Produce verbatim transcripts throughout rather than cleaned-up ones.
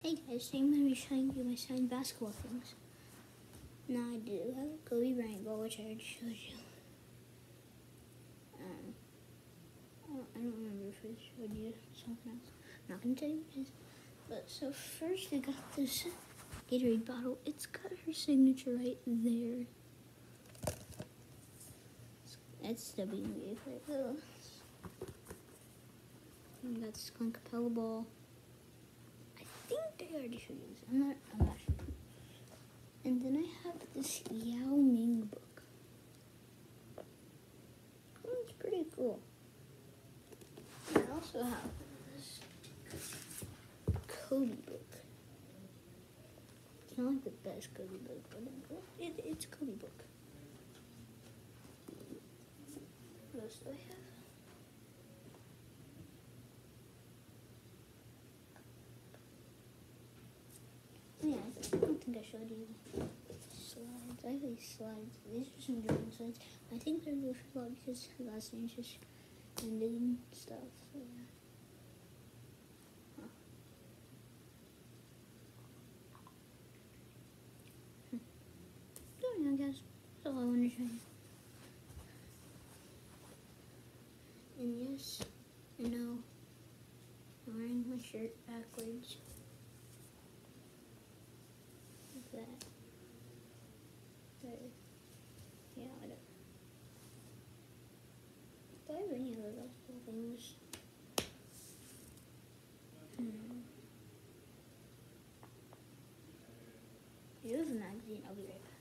Hey guys, today I'm going to be showing you my signed basketball things. Now I do have a Kobe Bryant ball, which I already showed you. Um, I don't remember if I showed you something else. I'm not going to tell you what it is. But so first I got this Gatorade bottle. It's got her signature right there. It's W N B A player though. And I got this Clint Capella ball. I think I already showed you this. I'm not, I'm not sure. And then I have this Yao Ming book. Oh, it's pretty cool. I also have this Kobe book. It's not like the best Kobe book, but it, it's a Kobe book. What else do I have? Yeah, I don't think I showed you slides. I have these slides. These are some different slides. I think they're really for a lot because last name just ended and stuff. So yeah. Huh. Hmm. So yeah, I guess that's all I want to show you. And yes, I know I'm wearing my shirt backwards. That. But, yeah, whatever. Do I have any other basketball things? Hmm. Here's a magazine. I'll be right back.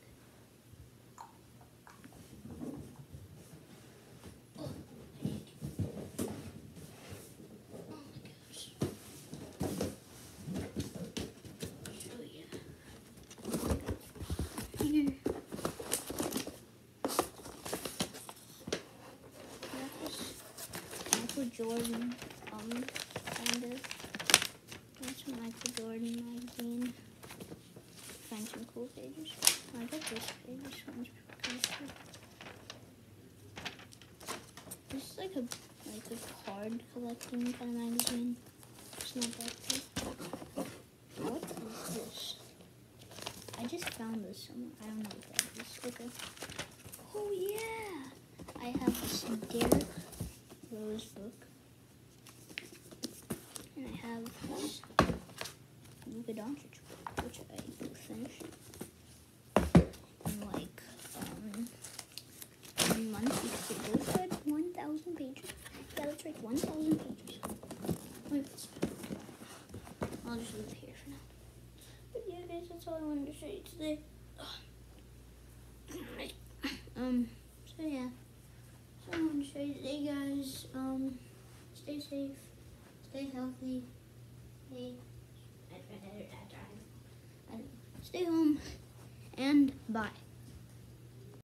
Oh, I need to. Oh my gosh. So yeah. Here. Michael Jordan, um, kind of. That's Michael Jordan magazine. Find some cool pages. Oh, I got this page. This one's kind of cool. This is like a like a card collecting kind of magazine. It's not that good. What is this? I just found this somewhere. I don't know what that is. Okay. Oh yeah! I have this Derrick Rose book. And I have this Luka Doncic book, which I finished in like um, one month because it goes like one thousand pages. Yeah, that's right, one thousand pages. Wait, I'll just leave it here for now. But yeah, guys, that's all I wanted to show you today. Um, so yeah. So I wanted to show you today, guys. Um, stay safe, stay healthy. Hey, I, I, I, I, I, I, stay home, and bye.